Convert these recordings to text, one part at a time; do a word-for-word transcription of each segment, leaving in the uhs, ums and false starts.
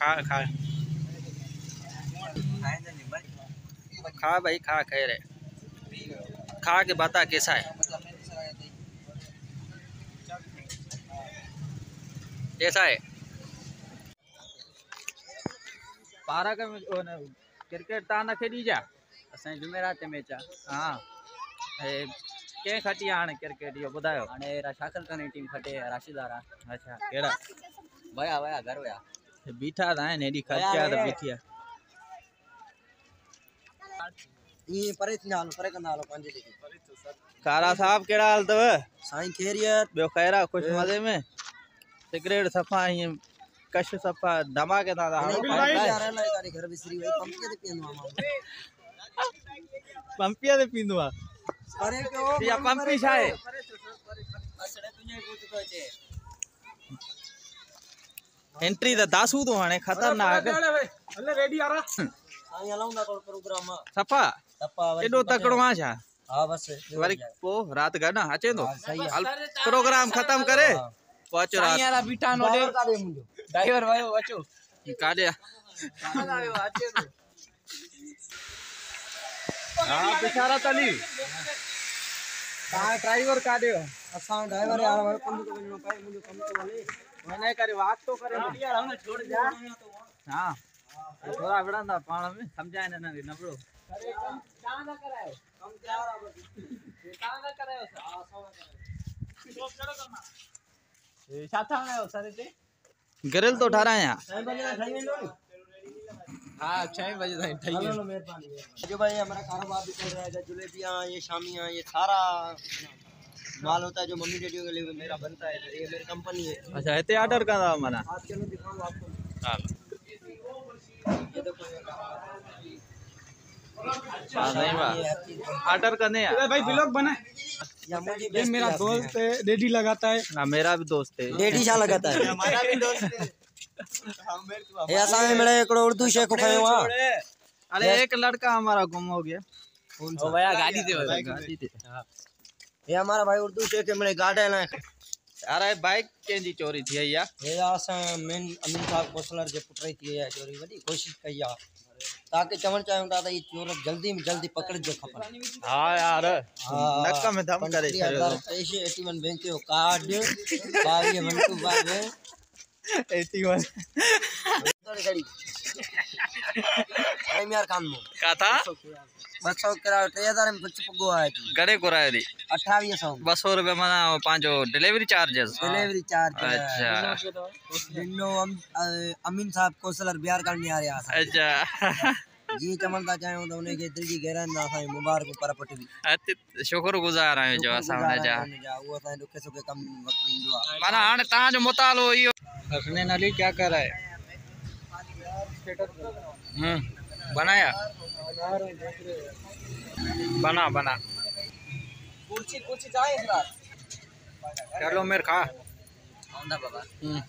खा खा खा भाई खा कह रहे खा के बता कैसा है कैसा है पारा का क्रिकेट ता न खेडी जा असां जुमेरात में चा हाँ के खटी हाणे क्रिकेट यो बुधायो हाणे शाखल करनी टीम खटे राशिदारा अच्छा केड़ा वया वया घर वया बीठा था ने एडी खर्चा तो बीठिया ई परे थी हाल परे कंदा हालो पंजे जेके कारा साहब केड़ा हाल तव साईं खैरियत बयो खैरा खुश मजे में सिगरेट सफा ही कश सफा धमाके दा घर बिसरी वई पंपिया ते पींदो मां पंपिया ते पींदो आ परे को या पंपी छाए असड़े तुने पूछ तो चे एंट्री दा दासू तो हाने खतरनाक हले रेडी आ रहा साईं हलाउंदा को प्रोग्राम सफा सपा एडो तकड़ो आ छा हां बस वरी पो रात गना अचे तो प्रोग्राम खत्म करे पहुंच रात साईं यारा बीटा नो दे ड्राइवर भाई अचो काडे आयो अचे तो हां बेचारा तली ता ड्राइवर काडे असा ड्राइवर यार भाई पंद को वणो पाए मुझे कम तो वाले मैंने करे वाक तो करे यार हमने छोड़ जा हां थोड़ा बड़ा ना पाण में समझाए ना ना नबड़ो अरे कम कहां ना करायो कम क्या रहा ये कहां ना करायो हां सो करायो तो चढ़ो करना ए साथा में हो सारे ते गरिल तो ठहराया छह बजे तक खाई वेंदो हां छह बजे तक ठई हेलो मेहरबानी जो भाई हमारा कारोबार भी चल रहा है जलेबियां ये शामियां ये सारा माल होता है जो मम्मी डैडी के लिए मेरा बनता है ये मेरी कंपनी है अच्छा इतने ऑर्डर का था मना आज चलो दिखाऊं आपको हां ये देखो हां नहीं बा ऑर्डर करने अरे भाई ब्लॉग बना ये मेरा दोस्त है डेडी लगाता है ना मेरा भी दोस्त है डेडी छा लगाता है हमारा भी दोस्त है ये असा में मेरे एकड़ो उर्दू शेख खायो हां अरे एक लड़का हमारा गुम हो गया ओ भैया गाड़ी दे गाड़ी दे ये हमारा भाई उर्दू शेख है मेरे गार्डन है अरे बाइक केंजी चोरी थी या ये असा मेन अमीन साहब कोसलर जे पुटरी थी है चोरी वडी कोशिश कई आ ताकि चवण चाहूं था ये चोर जल्दी में जल्दी पकड़ जो खपन हां यार नक में दम करे ऐसे इक्यासी बैंक जो कार्ड बावी मंटू बावे इक्यासी थोड़ी घड़ी टाइम यार काम में का था दो सौ किराया तीन हज़ार में कुछ पगो आया थी गड़े कोराए दी अठावीह सौ दो सौ रुपए मना पांचो डिलीवरी चार्जेस डिलीवरी चार्ज अच्छा जिन्नो अमीन साहब कोसलर बिहार करने आ रहा था अच्छा जी चमनदा चाहूं तो उन्हें के दिल जी गहराई दा साईं मुबारक पर पट भी अति शुक्रगुजार आयो जो असां जा वो साईं दुखे सुखे कम वक्त इंदो आ माना हां ता जो मुतालो इयो हसनैन अली क्या कर रहा है हम्म बनाया बना बना कुर्सी कुर्सी चाहे इस रात चलो मेरे खा आंदा बाबा हम्म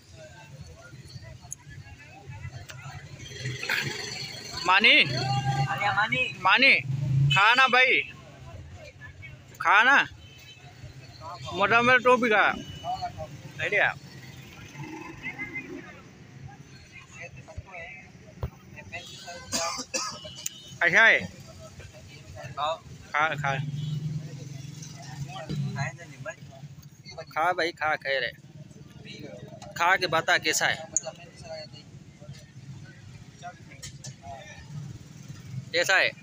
मानी आलिया मानी मानी खाना भाई खाना मोटा मेरा टोपी का आइडिया अच्छा है खा खा खा भाई खा कह रहे खा के बता कैसा है कैसा है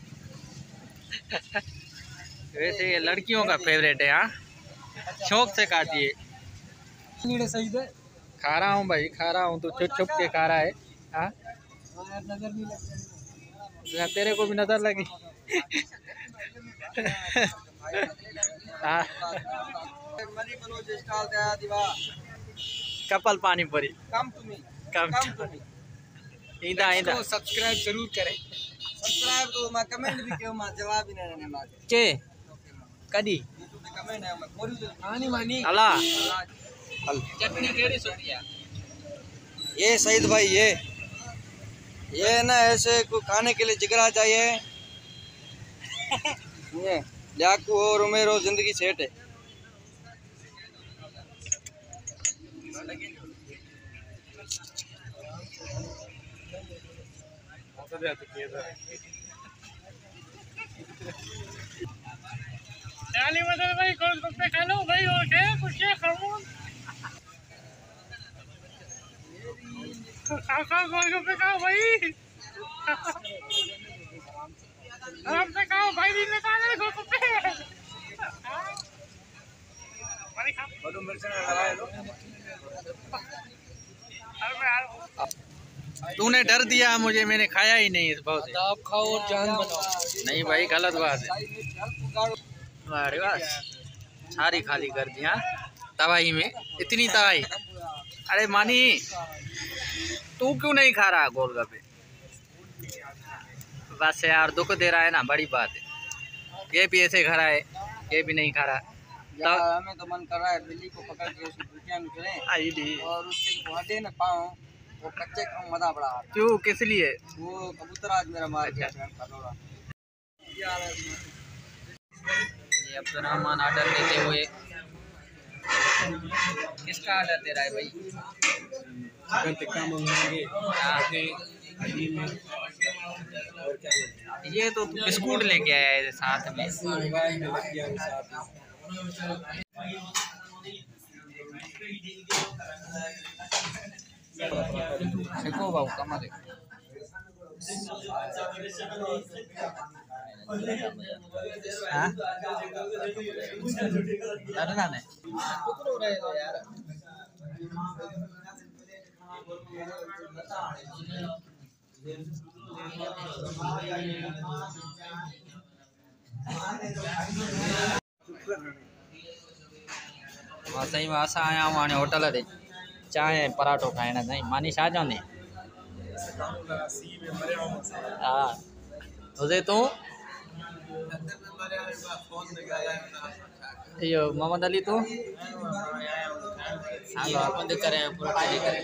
वैसे ये लड़कियों का फेवरेट है हाँ शौक से खाती है खा रहा हूँ भाई खा रहा हूँ तो छुप छुप के खा रहा है हाँ तेरे को भी नजर लगी हाँ कपल पानी पूरी कम टू मी कम इंदा इंदा सब्सक्राइब जरूर करें सब्सक्राइब तो मैं कमेंट भी क्यों मैं जवाब ही नहीं देने मांगे के कदी यूट्यूब पे कमेंट है मैं पूरी आनी मानी अल्लाह चटनी केड़ी सोटिया ये सईद भाई ये ये ना ऐसे को खाने के लिए जिगरा चाहिए ये डाकू और उमेरो जिंदगी सेट है चाली बदल भाई गोलगप्पे खा लो भाई और क्या कुछ क्या खाऊं खाओ खाओ गोलगप्पे खाओ भाई आराम से खाओ भाई दिन में खाने गोलगप्पे भाई खा बड़ू मिर्च लगाए लो। तूने डर दिया मुझे मैंने खाया ही नहीं इस बहुत से आप खाओ और जान बनाओ। नहीं भाई गलत बात है अरे बस सारी खाली कर दिया तबाही में इतनी तबाही अरे मानी तू क्यों नहीं खा रहा गोलगप्पे बस यार दुख दे रहा है ना बड़ी बात है ये भी ऐसे खा रहा है ये भी नहीं खा रहा यार हमें तो मन कर रहा है बिल्ली को पकड़ के उसकी भुजिया निकले और उसके हटे न पाऊं वो कच्चे खाऊं मजा बड़ा आता। क्यों किस लिए वो कबूतर आज मेरा मार गया थोड़ा। ये अब तो रहमान ऑर्डर देते हुए किसका ऑर्डर दे रहा है भाई चिकन टिक्का मंगाएंगे हाँ। और क्या ये तो बिस्कुट लेके आया है साथ में देखो बाबू कमा देखो हाँ डरना नहीं सही असां आया हूँ हाणे होटल ते चांहि ऐं पराठो खाइण साईं मानी छा चवंदी हा हुजे तूं इहो मोहम्मद अली तूं हलो बंदि करे पूरो खाई करे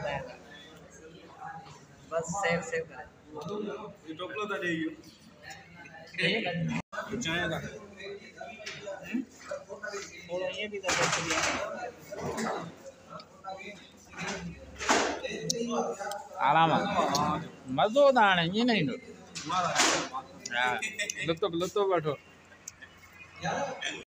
बस सेव सेव करे टोपलो था देइयो चाय का थोड़ा ये भी तो आराम मज़ो त हाणे ईअं न ईंदो हा लुत्फ़ लुत्फ़ वठो